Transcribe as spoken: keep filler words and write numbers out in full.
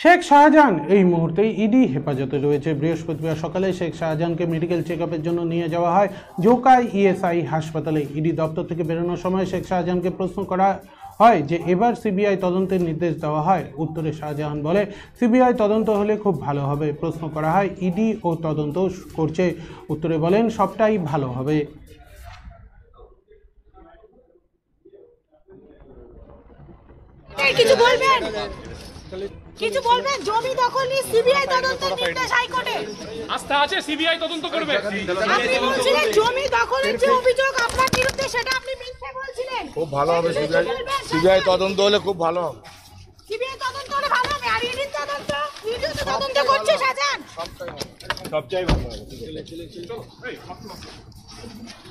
শেখ শাহজাহান এই মুহূর্তে ইডি হেফাজতে রয়েছে। বৃহস্পতিবার সকালে শেখ শাহজাহানকে মেডিকেল চেক আপের জন্য নিয়ে যাওয়া হয় জোকাই ইএসআই হাসপাতালে। ইডি দপ্তর থেকে বেরোনোর সময় শেখ শাহজাহানকে প্রশ্ন করা হয় যে এবার সিবিআই তদন্তের নির্দেশ দেওয়া হয়। উত্তরে শাহজাহান বলে, সিবিআই তদন্ত হলে খুব ভালো হবে। প্রশ্ন করা হয় ইডি ও তদন্ত করছে। উত্তরে বলেন সবটাই ভালো হবে। কিছু বলবেন কিছু বলবেন জমি দখল নিয়ে সিবিআই তদন্তের নির্দেশ হাইকোর্টে। আস্থা আছে সিবিআই তদন্ত করবে। আপনি বলছিলেন জমি দখলের যে অভিযোগ আপনার বিরুদ্ধে সেটা আপনি মিথ্যে বলছিলেন। খুব ভালো হবে সিবিআই সিবিআই তদন্ত হলে খুব ভালো হবে। সিবিআই তদন্ত হলে ভালো হবে। আর ইডি তদন্ত ইডি তো তদন্ত করছে শাহজাহান। সবটাই ভালো হবে।